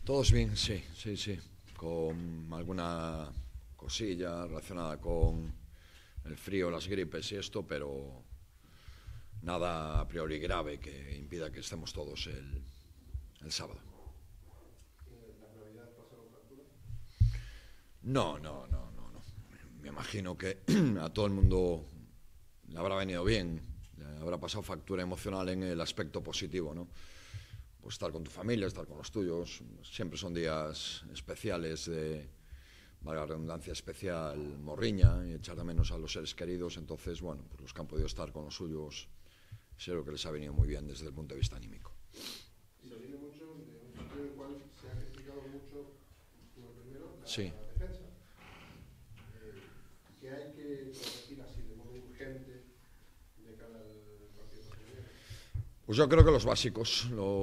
Todos bien, sí, sí, sí, con alguna cosilla relacionada con el frío, las gripes y esto, pero nada a priori grave que impida que estemos todos el sábado. ¿La Navidad pasaron factura? No, no, no, no, no. Me imagino que a todo el mundo le habrá venido bien, le habrá pasado factura emocional en el aspecto positivo, ¿no? Pues estar con tu familia, estar con los tuyos, siempre son días especiales de, valga la redundancia, especial morriña y echar de menos a los seres queridos. Entonces, bueno, pues los que han podido estar con los suyos, sé lo que les ha venido muy bien desde el punto de vista anímico. Se viene mucho de un partido en el cual se ha criticado mucho, tú el primero, la Sí. defensa. ¿Qué hay que corregir así de modo urgente de cara al partido que viene? Pues yo creo que los básicos,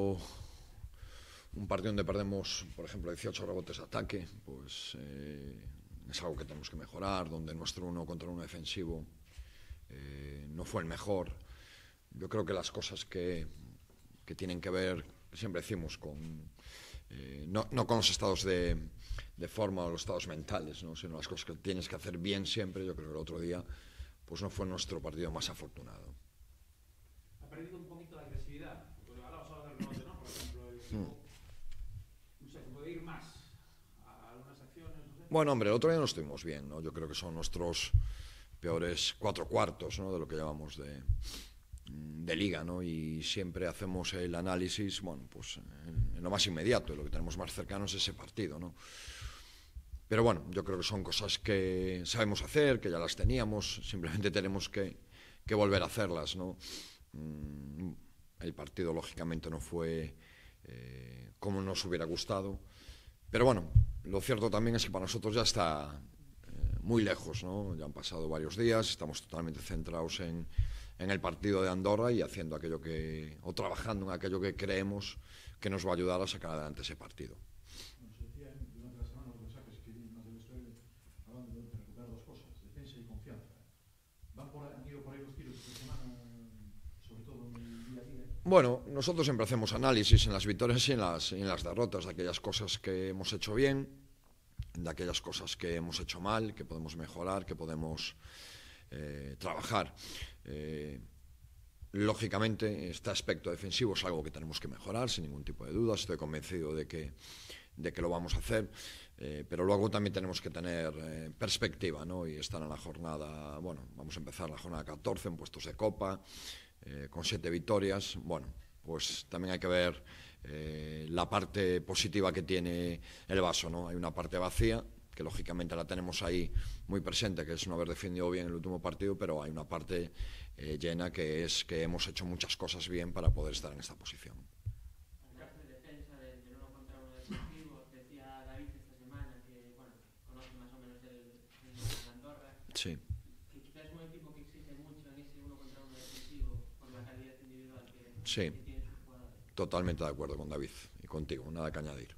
un partido donde perdemos, por ejemplo, 18 rebotes de ataque, pues es algo que tenemos que mejorar, donde nuestro 1 contra 1 defensivo no fue el mejor. Yo creo que las cosas que tienen que ver, siempre decimos, no con los estados de forma o los estados mentales, ¿no? Sino las cosas que tienes que hacer bien siempre. Yo creo que el otro día pues no fue nuestro partido más afortunado. Ha perdido un poquito la agresividad. Pues ahora vas a hablar del rebote, ¿no? Por ejemplo, el equipo, no sé, puede ir más a algunas acciones, no sé. Bueno, hombre, el otro día no estuvimos bien, ¿no? Yo creo que son nuestros peores 4 cuartos, ¿no? De lo que llevamos de liga, ¿no? Y siempre hacemos el análisis, bueno, pues en lo más inmediato, y lo que tenemos más cercano es ese partido, ¿no? Pero bueno, yo creo que son cosas que sabemos hacer, que ya las teníamos, simplemente tenemos que volver a hacerlas, ¿no? El partido, lógicamente, no fue como nos hubiera gustado, pero bueno, lo cierto también es que para nosotros ya está muy lejos, ¿no? Ya han pasado varios días, estamos totalmente centrados en el partido de Andorra y haciendo aquello o trabajando en aquello que creemos que nos va a ayudar a sacar adelante ese partido. Nos decía durante la semana los mensajes que vimos del vestuario hablando de recuperar dos cosas, defensa y confianza. ¿Han ido por ahí los tiros esta semana, sobre todo en el día a día? Bueno, nosotros siempre hacemos análisis en las victorias y en las derrotas, de aquellas cosas que hemos hecho bien, de aquellas cosas que hemos hecho mal, que podemos mejorar, que podemos trabajar. Lógicamente, este aspecto defensivo es algo que tenemos que mejorar, sin ningún tipo de duda. Estoy convencido de que lo vamos a hacer, pero luego también tenemos que tener perspectiva, ¿no? Y estar en la jornada, bueno, vamos a empezar la jornada 14 en puestos de Copa, con 7 victorias. Bueno, pues también hay que ver la parte positiva que tiene el vaso, ¿no? Hay una parte vacía, que lógicamente la tenemos ahí muy presente, que es no haber defendido bien el último partido, pero hay una parte llena, que es que hemos hecho muchas cosas bien para poder estar en esta posición. En el caso de defensa, del 1 contra 1 defensivo, decía David esta semana que, bueno, conoce más o menos el Andorra. Sí. Que quizás es un equipo que exige mucho en ese 1 contra 1 defensivo por la calidad individual Sí. que tienen sus jugadores. Totalmente de acuerdo con David y contigo, nada que añadir.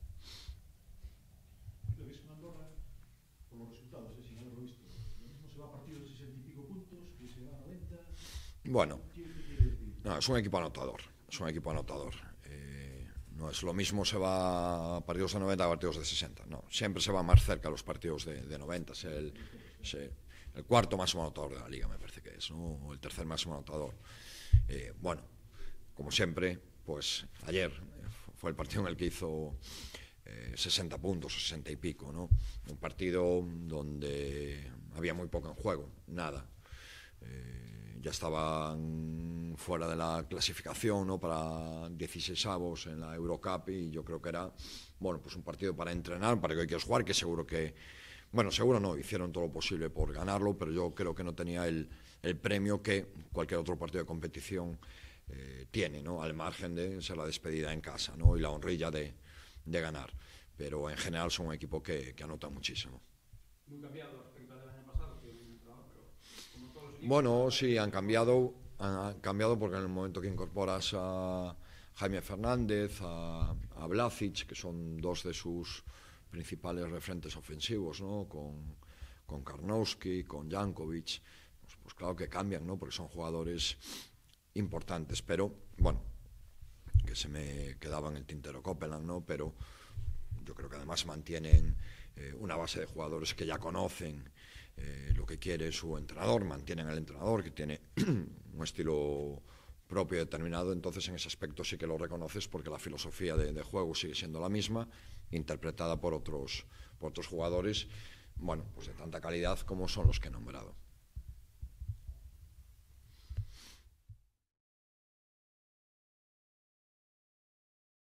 Lo ves con Andorra por los resultados, sin haberlo visto. Lo mismo se va a partidos de 60 y pico puntos, que se va a 90. Bueno, ¿Qué quiere decir? no, es un equipo anotador, no es lo mismo se va a partidos de 90 a partidos de 60, no, siempre se va más cerca a los partidos de 90, es el cuarto máximo anotador de la liga, me parece que es, ¿no? O el tercer máximo anotador. Bueno, como siempre, pues ayer fue el partido en el que hizo 60 puntos, 60 y pico, ¿no? Un partido donde había muy poco en juego, nada. Ya estaban fuera de la clasificación, ¿no? Para 16avos en la Eurocup, y yo creo que era, bueno, pues un partido para entrenar, para que hoy quieras jugar, que seguro que, bueno, seguro no, hicieron todo lo posible por ganarlo, pero yo creo que no tenía el premio que cualquier otro partido de competición tiene, ¿no? Al margen de ser la despedida en casa, ¿no? Y la honrilla de ganar, pero en general son un equipo que anota muchísimo. Muy cambiado respecto al del año pasado, que un entrenador, pero como todos los equipos. Bueno, sí, han cambiado porque en el momento que incorporas a Jaime Fernández, a Blazic, que son dos de sus principales referentes ofensivos, ¿no? Con Karnowski, con Jankovic, pues claro que cambian, ¿no? Porque son jugadores importantes, pero bueno, que se me quedaba en el tintero Copeland, ¿no? Pero yo creo que además mantienen una base de jugadores que ya conocen lo que quiere su entrenador, mantienen al entrenador que tiene un estilo propio determinado, entonces en ese aspecto sí que lo reconoces porque la filosofía de juego sigue siendo la misma, interpretada por otros jugadores, bueno, pues de tanta calidad como son los que he nombrado.